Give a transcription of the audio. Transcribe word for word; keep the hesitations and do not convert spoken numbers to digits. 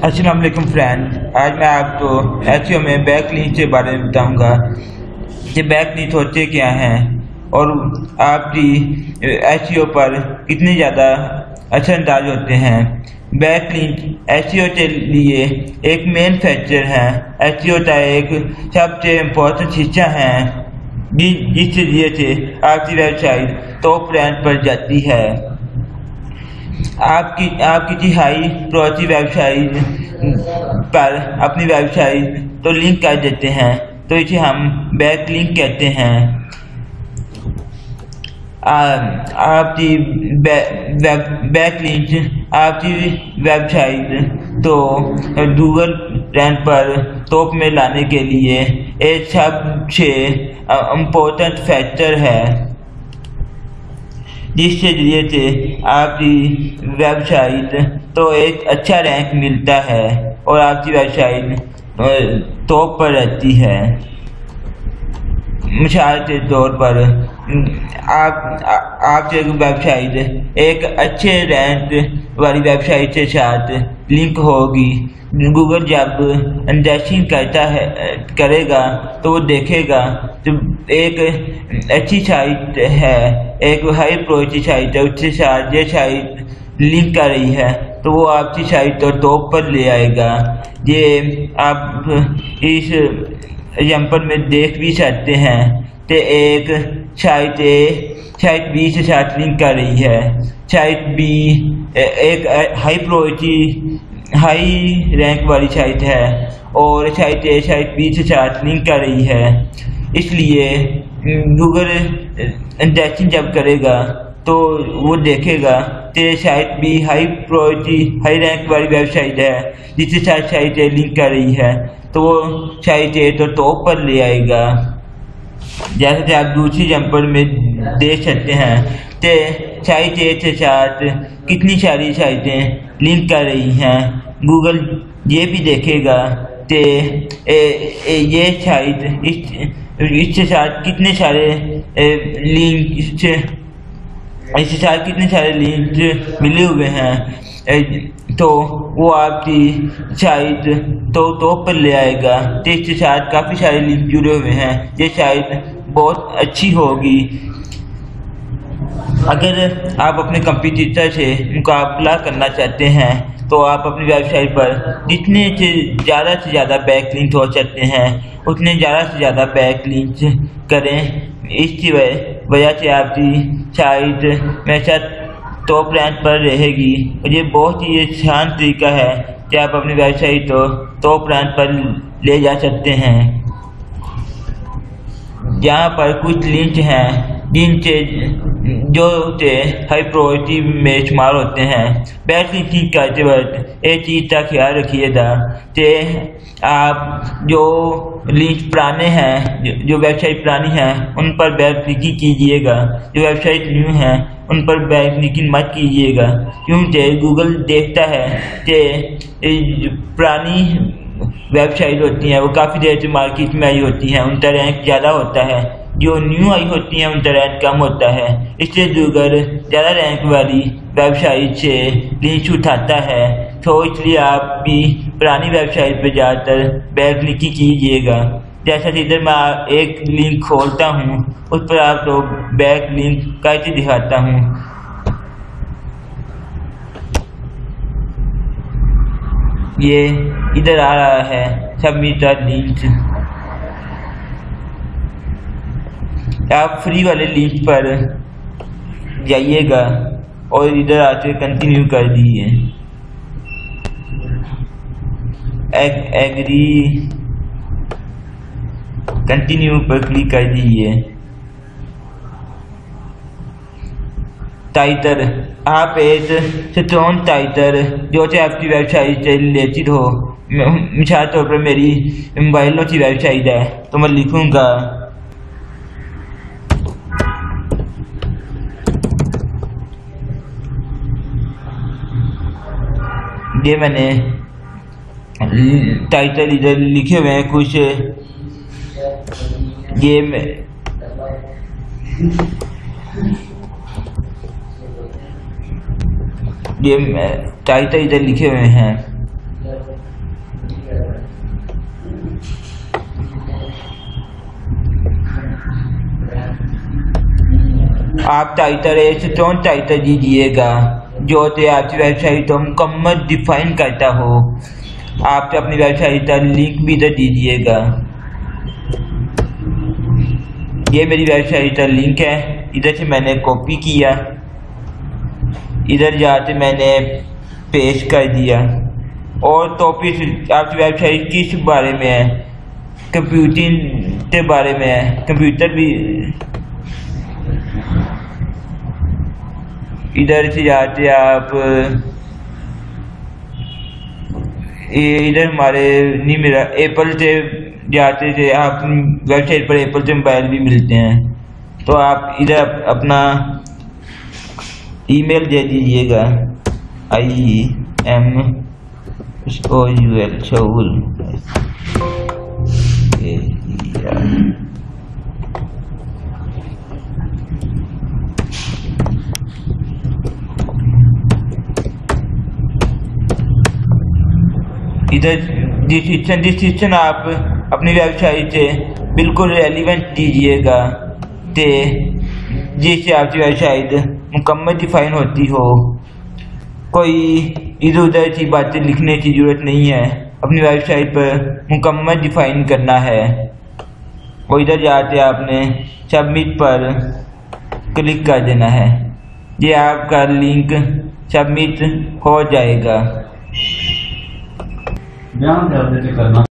अस्सलाम वालेकुम फ्रेंड, आज मैं आपको एस ई ओ में बैकलिंक के बारे में बताऊंगा कि बैकलिंक होते क्या हैं और आपकी एस ई ओ पर कितने ज़्यादा असरअंदाज होते हैं। बैकलिंक एस ई ओ के लिए एक मेन फैक्टर है। एस ई ओ का एक सबसे इम्पोर्टेंट हिस्सा है जिस जरिए से आपकी वेबसाइट टॉप रैंक पर जाती है। आपकी आपकी किसी हाई प्रायोरिटी वेबसाइट पर अपनी वेबसाइट तो लिंक कर देते हैं, तो इसे हम बैक लिंक कहते हैं। आपकी बैक लिंक आपकी वेबसाइट तो गूगल रैंक पर टॉप में लाने के लिए एक सबसे इम्पोर्टेंट फैक्टर है, जिसके जरिए से आपकी वेबसाइट तो एक अच्छा रैंक मिलता है और आपकी वेबसाइट टॉप पर रहती है। मिसाल के तौर पर आप आपकी वेबसाइट एक अच्छे रैंक वाली वेबसाइट के साथ लिंक होगी। गूगल जब इंडेक्सिंग करता है करेगा तो वो देखेगा तो एक अच्छी साइट है, एक हाई प्रायोरिटी साइट है, उसके साथ ये साइट लिंक कर रही है तो वो आपकी साइट तो टॉप पर ले आएगा। ये आप इस एग्जाम्पल में देख भी सकते हैं कि एक साइट ए साइट बी से साथ लिंक कर रही है, साइट बी एक हाई प्रायोरिटी हाई रैंक वाली साइट है और साइट ए साइट बी से साथ लिंक कर रही है। इसलिए गूगल इंडेक्सिंग जब करेगा तो वो देखेगा कि site B high priority high rank वाली वेबसाइट है जिससे साथ साइट ए लिंक कर रही है, तो वो साइट ए तो टॉप पर ले आएगा। जैसे कि आप दूसरी एग्जाम्पल में देख सकते हैं कि साइट ए के साथ कितनी सारी साइटें लिंक कर रही हैं। गूगल ये भी देखेगा कि ये साइट इस इसके साथ कितने सारे लिंक इसके साथ कितने सारे लिंक मिले हुए हैं, तो वो आपकी साइट तो टॉप पर ले आएगा। तो इसके साथ काफ़ी सारे लिंक जुड़े हुए हैं, ये साइट बहुत अच्छी होगी। अगर आप अपने कंपटीटर से मुकाबला करना चाहते हैं तो आप अपनी वेबसाइट पर जितने से ज़्यादा से ज़्यादा बैक लिंक हो सकते हैं उतने ज़्यादा से ज़्यादा बैक लिंक करें। इसकी वजह से आपकी साइट हमेशा टॉप रैंक पर रहेगी और ये बहुत ही आसान तरीका है कि आप अपनी वेबसाइट को टॉप रैंक पर ले जा सकते हैं। यहाँ पर कुछ लिंक हैं जिनसे जो हाई प्रायोरिटी में शुमार होते हैं। बैक लिंकिंग करते वक्त एक चीज़ का ख्याल रखिएगा कि आप जो लिंक पुराने हैं जो, जो वेबसाइट पुरानी हैं उन पर बैक लिंकिंग कीजिएगा, जो वेबसाइट न्यू हैं उन पर बैक लिंकिंग मत कीजिएगा, क्योंकि गूगल देखता है कि पुरानी वेबसाइट होती हैं वो काफ़ी देर से मार्केट में आई होती हैं, उनका रैंक ज़्यादा होता है, जो न्यू आई होती हैं उनका रैंक कम होता है। इससे गूगल ज़्यादा रैंक वाली वेबसाइट से लिंक उठाता है, तो इसलिए आप भी पुरानी वेबसाइट पर जाकर बैक लिंकिंग कीजिएगा। जैसा कि इधर मैं एक लिंक खोलता हूँ उस पर आपको बैक लिंक करके दिखाता हूँ। ये इधर आ रहा है सबमिट लिंक। आप फ्री वाले लिंक पर जाइएगा और इधर आके कंटिन्यू कर दीजिए, एग, एग्री कंटिन्यू पर क्लिक कर दीजिए। टाइटल आप एक स्ट्रॉन्ग टाइटल जो कि आपकी वेबसाइट से रिलेटेड हो, मिसाल तौर पर मेरी मोबाइलों की वेबसाइट है तो मैं लिखूँगा ये मैंने टाइटल इधर लिखे हुए हैं कुछ, ये ये टाइटल इधर लिखे हुए हैं। آپ ٹائٹل ایک اسٹرانگ ٹائٹل دیجیے گا جو کہ آپ کی ویب سائٹ کو مکمل ڈیفائن کرتا ہو. آپ اپنی ویب سائٹ کا لنک بھی ادھر دیجیے گا. یہ میری ویب سائٹ کا لنک ہے, ادھر سے میں نے کاپی کیا, ادھر جا کے میں نے پیسٹ کر دیا. اور ٹاپک آپ کی ویب سائٹ کس بارے میں ہے, کمپیوٹنگ کے بارے میں ہے, کمپیوٹر بھی ادھر سے جاتے آپ ادھر ہمارے نہیں ملا, ایپل سے جاتے تھے آپ ویب سائٹ پر ایپل سے موبائل بھی ملتے ہیں, تو آپ ادھر اپنا ای میل دے دیجیے گا, I M O U L شعول. ادھر ڈسکرپشن ڈسکرپشن آپ اپنی ویب سائٹ سے بالکل ریلیونٹ دیجیے گا کہ جس سے آپ کی ویب سائٹ مکمل ڈیفائن ہوتی ہو. کوئی ادھر ادھر کی باتیں لکھنے کی ضرورت نہیں ہے, اپنی ویب سائٹ پر مکمل ڈیفائن کرنا ہے. وہ ادھر جاتے آپ نے سبمٹ پر کلک کر دینا ہے, یہ آپ کا لنک سبمٹ ہو جائے گا. بیان کرنا